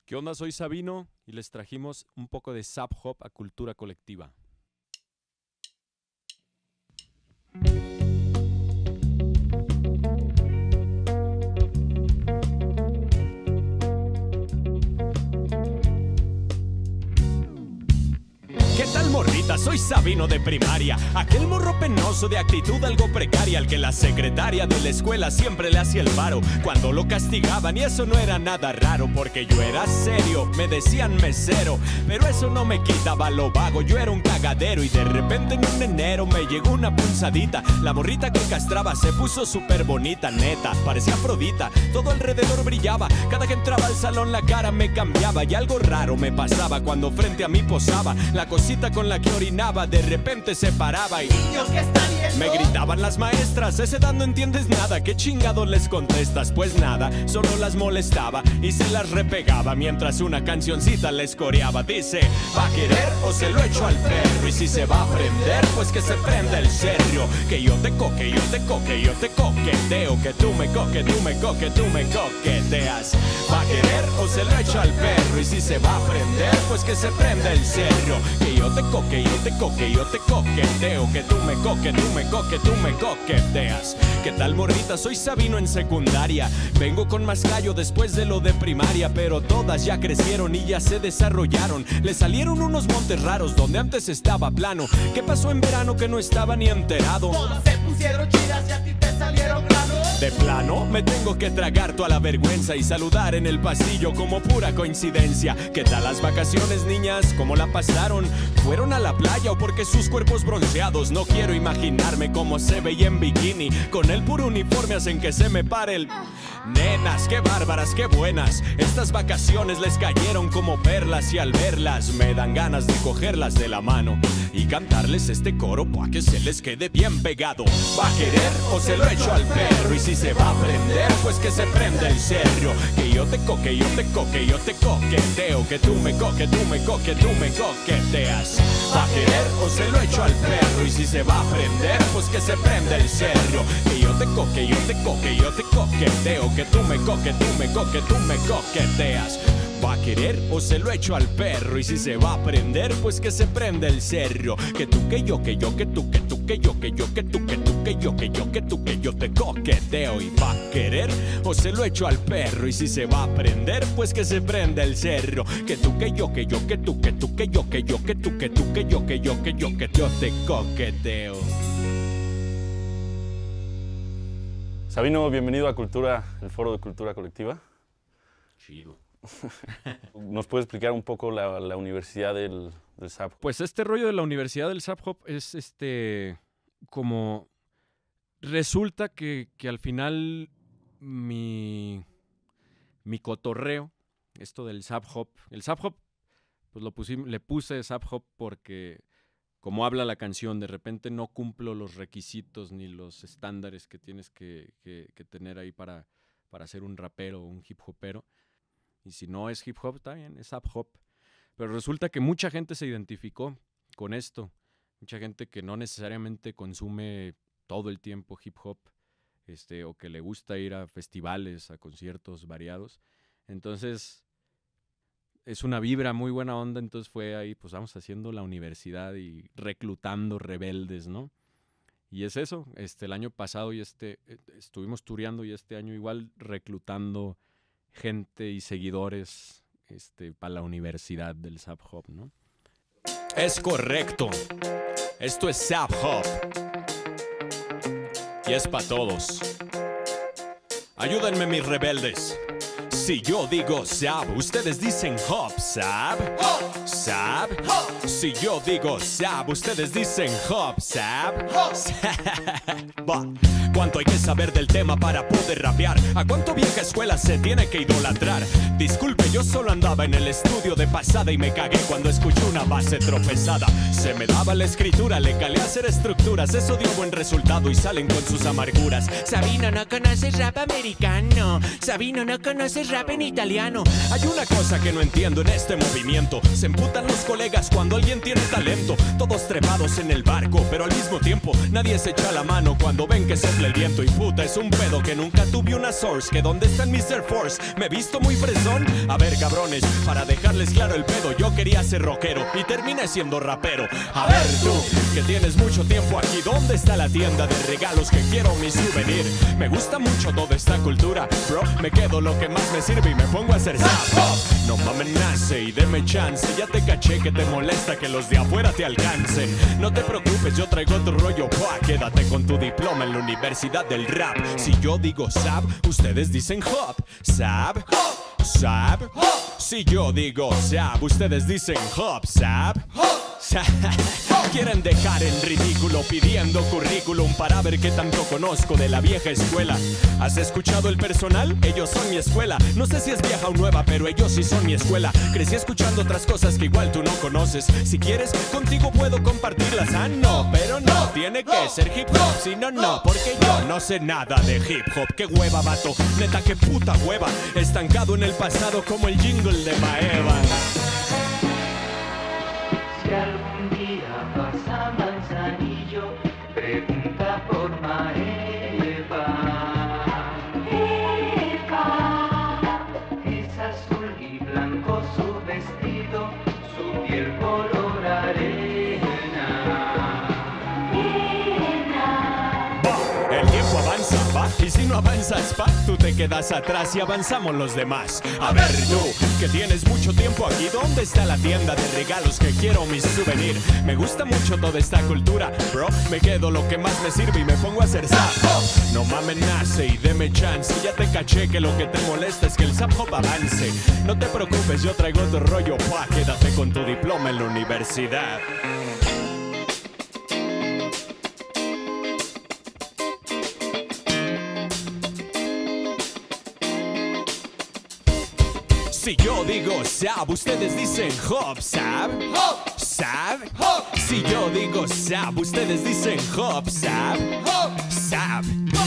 ¿Qué onda? Soy Sabino y les trajimos un poco de Zap Hop a cultura colectiva. ¿Qué tal, morrita? Soy Sabino de primaria, aquel morro penoso de actitud algo precaria, al que la secretaria de la escuela siempre le hacía el paro cuando lo castigaban, y eso no era nada raro porque yo era serio, me decían mesero, pero eso no me quitaba lo vago. Yo era un cagadero y de repente en un enero me llegó una punzadita. La morrita que castraba se puso súper bonita, neta, parecía Afrodita, todo alrededor brillaba, cada que entraba al salón la cara me cambiaba y algo raro me pasaba cuando frente a mí posaba. La cosita con la que orinaba de repente se paraba y niños, ¿qué están viendo? Me gritaban las maestras, esa edad no entiendes nada, ¿qué chingado les contestas? Pues nada, solo las molestaba y se las repegaba mientras una cancioncita les coreaba. Dice, ¿va a querer o se lo echo al perro? Y si se va a prender, pues que se prenda el serio. Que yo te coque, yo te coque, yo te coqueteo. Que tú me coque, tú me coque, tú me coqueteas. ¿Va a querer o se lo echo al perro? Y si se va a prender, pues que se prenda el serio. Que yo te coque, yo te coque, yo te coqueteo. Que tú me coque, tú me coque, tú me coqueteas. ¿Qué tal, morrita? Soy Sabino en secundaria. Vengo con más gallo después de lo de primaria, pero todas ya crecieron y ya se desarrollaron. Le salieron unos montes raros donde antes estaba plano. ¿Qué pasó en verano que no estaba ni enterado? Todas se pusieron chidas y a ti te salieron granos. De plano, me tengo que tragar toda la vergüenza y saludar en el pasillo como pura coincidencia. ¿Qué tal las vacaciones, niñas? ¿Cómo la pasaron? ¿Fueron a la playa o porque sus cuerpos bronceados? No quiero imaginarme cómo se veía en bikini. Con el puro uniforme hacen que se me pare el... Nenas, qué bárbaras, qué buenas. Estas vacaciones les cayeron como perlas y al verlas me dan ganas de cogerlas de la mano y cantarles este coro pa' que se les quede bien pegado. ¿Va a querer o se lo echo al perro? Y si se va a prender, pues que se prenda el serio. Que yo te coque, yo te coque, yo te coqueteo. Que tú me coque, tú me coque, tú me coqueteas. ¿Va a querer o se lo echo al perro? Y si se va a prender, pues que se prenda el serio. Que yo te coque, yo te coque, yo te coqueteo. Que tú me coque, tú me coque, tú me coqueteas. ¿Va a querer o se lo echo al perro? Y si se va a prender, pues que se prenda el serio. Que tú, que yo, que yo, que tú, que tú, que yo, que yo, que tú, que tú, que yo, que yo, que tú, que yo te coqueteo. ¿Y va a querer o se lo echo al perro? Y si se va a prender, pues que se prenda el serio. Que tú, que yo, que yo, que tú, que tú, que yo, que yo, que tú, que tú, que yo, que yo, que yo, que yo te coqueteo. Sabino, bienvenido a Cultura, el foro de Cultura Colectiva. Chido. ¿Nos puedes explicar un poco la universidad del Zap? Pues este rollo de la universidad del Zap Hop es como resulta que al final mi cotorreo, esto del Zap Hop, el Zap Hop, pues le puse Zap Hop porque como habla la canción, de repente no cumplo los requisitos ni los estándares que tienes que tener ahí para ser un rapero o un hip hopero. Y si no es hip hop, está bien, es Zap Hop. Pero resulta que mucha gente se identificó con esto. Mucha gente que no necesariamente consume todo el tiempo hip hop, o que le gusta ir a festivales, a conciertos variados. Entonces, es una vibra muy buena onda. Entonces fue ahí, pues vamos haciendo la universidad y reclutando rebeldes, ¿no? Y es eso. El año pasado y estuvimos tureando y este año igual reclutando gente y seguidores para la universidad del Zap Hop, ¿no? Es correcto. Esto es Zap Hop. Y es para todos. Ayúdenme, mis rebeldes. Si yo digo Zap, ustedes dicen Hop, Zap. Hop, Zap. hop. Si yo digo Zap, ustedes dicen Hop, Zap. Hop. Va. ¿Cuánto hay que saber del tema para poder rapear? ¿A cuánto vieja escuela se tiene que idolatrar? Disculpe, yo solo andaba en el estudio de pasada y me cagué cuando escuché una base tropezada. Se me daba la escritura, le calé a hacer estructuras. Eso dio buen resultado y salen con sus amarguras. Sabino, no conoces rap americano. Sabino, no conoces rap en italiano. Hay una cosa que no entiendo en este movimiento. Se emputan los colegas cuando alguien tiene talento. Todos trepados en el barco, pero al mismo tiempo nadie se echa la mano cuando ven que se sople el viento y puta, es un pedo que nunca tuve una source. Que dónde está mi Mr. Force, me he visto muy fresón. A ver cabrones, para dejarles claro el pedo, yo quería ser rockero y terminé siendo rapero. A ver tú, que tienes mucho tiempo aquí, ¿dónde está la tienda de regalos que quiero mi souvenir? Me gusta mucho toda esta cultura, bro, me quedo lo que más me sirve y me pongo a hacer zap hop. No mames, nace y deme chance, ya te caché que te molesta que los de afuera te alcancen. No te preocupes, yo traigo tu rollo, pa, quédate con tu diploma en la universidad del rap. Si yo digo zap, ustedes dicen hop. Zap, zap, si yo digo zap, ustedes dicen hop, zap. Quieren dejar en ridículo pidiendo currículum para ver qué tanto conozco de la vieja escuela. ¿Has escuchado el personal? Ellos son mi escuela. No sé si es vieja o nueva, pero ellos sí son mi escuela. Crecí escuchando otras cosas que igual tú no conoces. Si quieres, contigo puedo compartirlas. Ah, no, pero no, tiene que ser hip hop. Si no, no, porque yo no sé nada de hip hop. Qué hueva, vato, neta, qué puta hueva. Estancado en el pasado como el jingle de Maeva. Si algún día vas a Manzanillo, pregunta por Maeva. Eva. Es azul y blanco su vestido, su piel color arena. El tiempo avanza, va, y si no avanzas, pa, tú te quedas atrás y avanzamos los demás. A ver tú, que tienes mucho tiempo aquí, ¿dónde está la tienda de regalos que quiero mi souvenir? Me gusta mucho toda esta cultura, bro, me quedo lo que más me sirve y me pongo a hacer zap hop. No mames, nace y deme chance, ya te caché que lo que te molesta es que el zap hop avance. No te preocupes, yo traigo tu rollo, pa, quédate con tu diploma en la universidad. Si yo digo zap, ustedes dicen hop, zap, hop, zap, hop. Si yo digo zap, ustedes dicen hop, zap, hop, zap.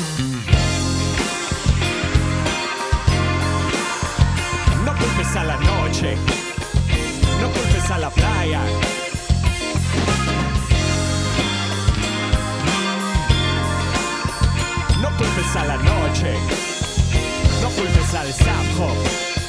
No culpes a la noche, no culpes a la playa. No culpes a la noche, no culpes al zap hop.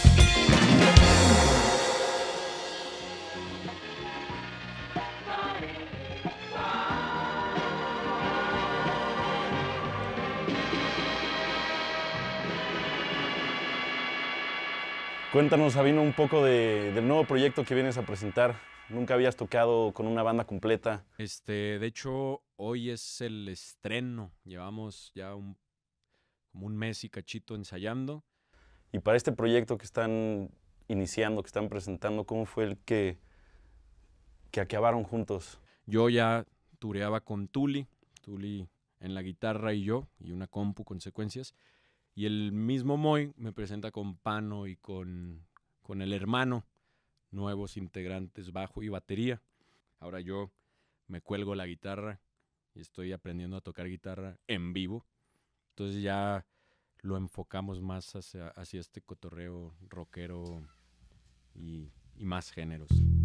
Cuéntanos, Sabino, un poco del nuevo proyecto que vienes a presentar. Nunca habías tocado con una banda completa. De hecho, hoy es el estreno. Llevamos ya como un mes y cachito ensayando. Y para este proyecto que están iniciando, que están presentando, ¿cómo fue el que acabaron juntos? Yo ya tureaba con Tuli en la guitarra y yo, y una compu con secuencias. Y el mismo Moy me presenta con Pano y con el hermano, nuevos integrantes, bajo y batería. Ahora yo me cuelgo la guitarra y estoy aprendiendo a tocar guitarra en vivo. Entonces ya lo enfocamos más hacia este cotorreo rockero y más géneros.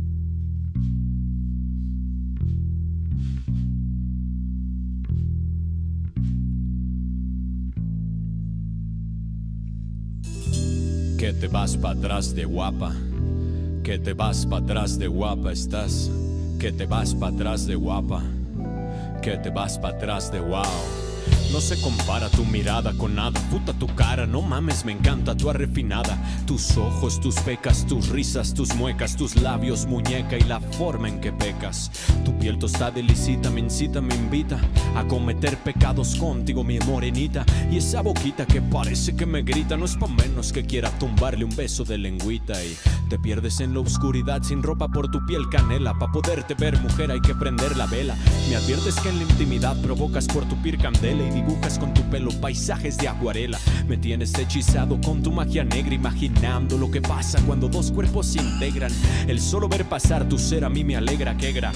Que te vas para atrás de guapa, que te vas para atrás de guapa estás, que te vas para atrás de guapa, que te vas para atrás de wow. No se compara tu mirada con nada, puta tu cara, no mames, me encanta tu refinada. Tus ojos, tus pecas, tus risas, tus muecas, tus labios, muñeca y la forma en que pecas. Tu piel tostada y lisita me incita, me invita a cometer pecados contigo, mi morenita. Y esa boquita que parece que me grita, no es pa' menos que quiera tumbarle un beso de lengüita. Y te pierdes en la oscuridad sin ropa por tu piel canela. Pa' poderte ver, mujer, hay que prender la vela. Me adviertes que en la intimidad provocas por tu piel candela y dibujas con tu pelo paisajes de acuarela. Me tienes hechizado con tu magia negra, imaginando lo que pasa cuando dos cuerpos se integran. El solo ver pasar tu ser a mí me alegra, que gratifícame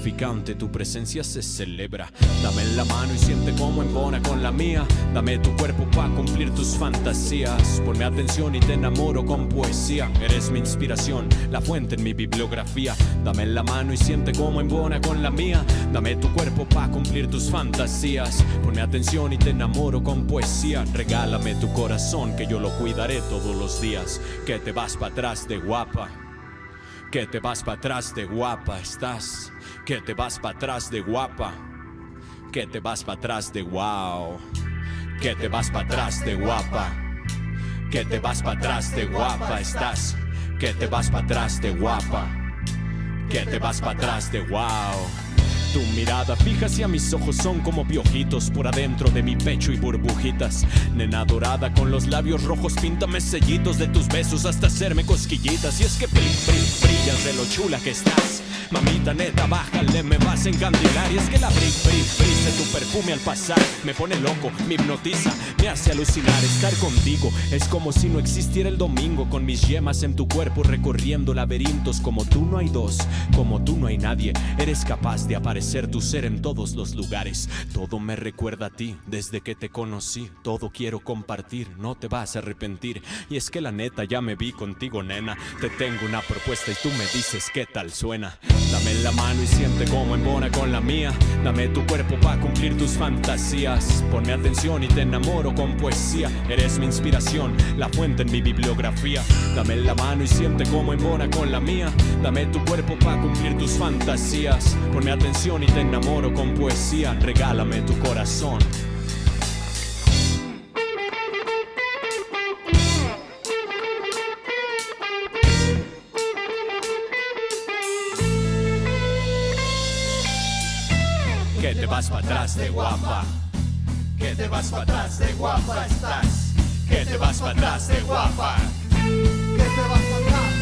gratificante, tu presencia se celebra. Dame la mano y siente cómo embona con la mía. Dame tu cuerpo pa' cumplir tus fantasías. Ponme atención y te enamoro con poesía. Eres mi inspiración, la fuente en mi bibliografía. Dame la mano y siente cómo embona con la mía. Dame tu cuerpo pa' cumplir tus fantasías. Ponme atención y te enamoro con poesía. Regálame tu corazón que yo lo cuidaré todos los días. Que te vas pa' atrás de guapa. Que te vas pa' atrás de guapa estás. Que te vas pa' atrás de guapa. Que te vas pa' atrás de wow. Que te vas pa' atrás de guapa. Que te vas pa' atrás de guapa estás. Que te vas pa' atrás de guapa. Que te vas pa' atrás de wow. Tu mirada fija hacia mis ojos son como piojitos por adentro de mi pecho y burbujitas. Nena dorada con los labios rojos, píntame sellitos de tus besos hasta hacerme cosquillitas. Y es que brillas de lo chula que estás. Mamita neta, bájale, me vas a encandilar. Y es que la brisa de tu perfume al pasar me pone loco, me hipnotiza, me hace alucinar. Estar contigo es como si no existiera el domingo. Con mis yemas en tu cuerpo recorriendo laberintos. Como tú no hay dos, como tú no hay nadie. Eres capaz de aparecer tu ser en todos los lugares. Todo me recuerda a ti desde que te conocí. Todo quiero compartir, no te vas a arrepentir. Y es que la neta ya me vi contigo, nena. Te tengo una propuesta y tú me dices qué tal suena. Dame la mano y siente cómo embona con la mía. Dame tu cuerpo pa' cumplir tus fantasías. Ponme atención y te enamoro con poesía. Eres mi inspiración, la fuente en mi bibliografía. Dame la mano y siente cómo embona con la mía. Dame tu cuerpo pa' cumplir tus fantasías. Ponme atención y te enamoro con poesía. Regálame tu corazón. Que te vas pa' atrás de guapa. Que te vas pa' atrás de guapa estás. Que te vas pa' atrás de guapa. Que te vas pa' atrás.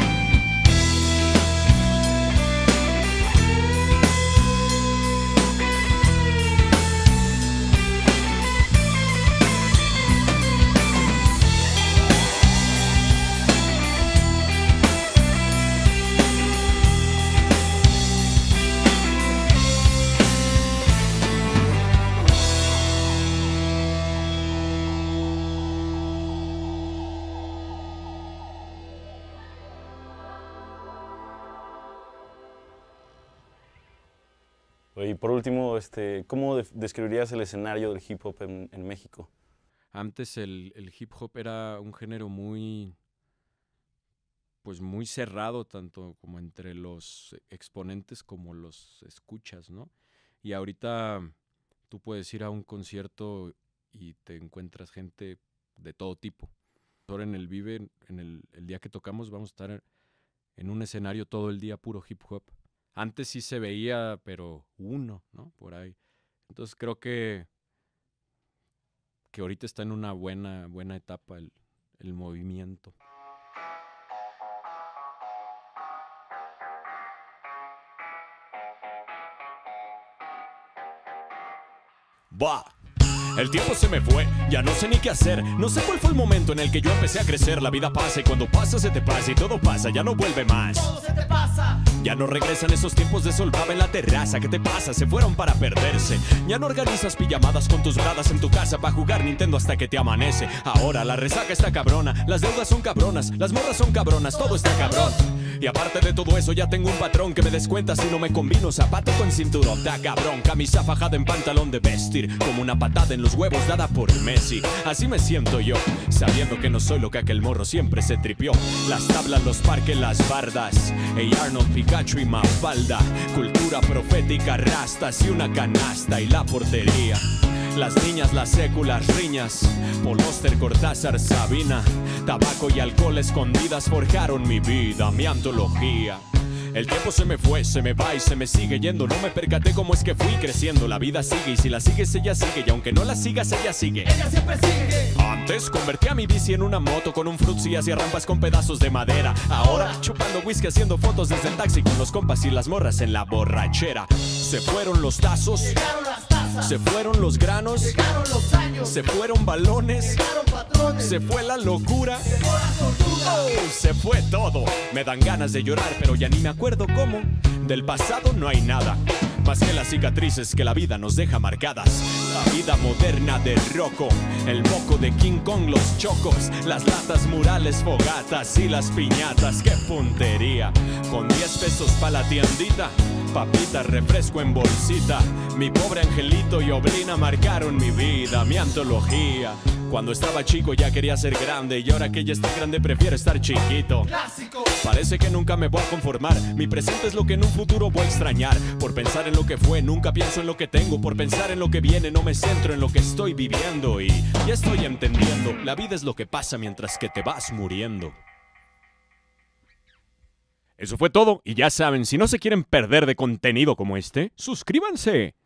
Y por último, ¿cómo describirías el escenario del hip hop en México? Antes el hip hop era un género muy cerrado, tanto como entre los exponentes como los escuchas, ¿no? Y ahorita tú puedes ir a un concierto y te encuentras gente de todo tipo. Ahora en el Vive, el día que tocamos, vamos a estar en un escenario todo el día puro hip hop. Antes sí se veía, pero uno, ¿no? Por ahí. Entonces creo que ahorita está en una buena etapa el movimiento. ¡Bah! El tiempo se me fue, ya no sé ni qué hacer. No sé cuál fue el momento en el que yo empecé a crecer. La vida pasa y cuando pasa se te pasa y todo pasa, ya no vuelve más. Todo se te pasa. Ya no regresan esos tiempos de sol baba en la terraza. ¿Qué te pasa? Se fueron para perderse. Ya no organizas pijamadas con tus bradas en tu casa para jugar Nintendo hasta que te amanece. Ahora la resaca está cabrona, las deudas son cabronas, las morras son cabronas, todo está cabrón. Y aparte de todo eso ya tengo un patrón que me descuenta si no me combino zapato con cinturón. Está cabrón, camisa fajada en pantalón de vestir, como una patada en los huevos dada por Messi. Así me siento yo, sabiendo que no soy lo que aquel morro siempre se tripió. Las tablas, los parques, las bardas, Hey Arnold, Pikachu y Mafalda. Cultura profética, rastas y una canasta y la portería. Las niñas, las séculas, riñas, Polóster, Cortázar, Sabina. Tabaco y alcohol escondidas forjaron mi vida, mi antología. El tiempo se me fue, se me va y se me sigue yendo. No me percaté cómo es que fui creciendo. La vida sigue y si la sigues ella sigue. Y aunque no la sigas ella sigue. Ella siempre sigue. Antes convertí a mi bici en una moto con un frutzi y hacía rampas con pedazos de madera. Ahora chupando whisky haciendo fotos desde el taxi con los compas y las morras en la borrachera. Se fueron los tazos, Llegaron las tazas. se fueron los granos, Llegaron los años. se fueron balones, Llegaron patrones. se fue la locura. Llegó la tortura. Oh, se fue todo. Me dan ganas de llorar, pero ya ni me acuerdo cómo. Del pasado no hay nada más que las cicatrices que la vida nos deja marcadas. La vida moderna de Rocco, el moco de King Kong, los chocos, las latas, murales, fogatas y las piñatas. ¡Qué puntería! Con 10 pesos pa' la tiendita, papita, refresco en bolsita. Mi pobre angelito y Oblina marcaron mi vida, mi antología. Cuando estaba chico ya quería ser grande y ahora que ya estoy grande prefiero estar chiquito. Clásico. Parece que nunca me voy a conformar. Mi presente es lo que en un futuro voy a extrañar. Por pensar en lo que fue, nunca pienso en lo que tengo. Por pensar en lo que viene, no me centro en lo que estoy viviendo. Y ya estoy entendiendo, la vida es lo que pasa mientras que te vas muriendo. Eso fue todo, y ya saben, si no se quieren perder de contenido como este, suscríbanse.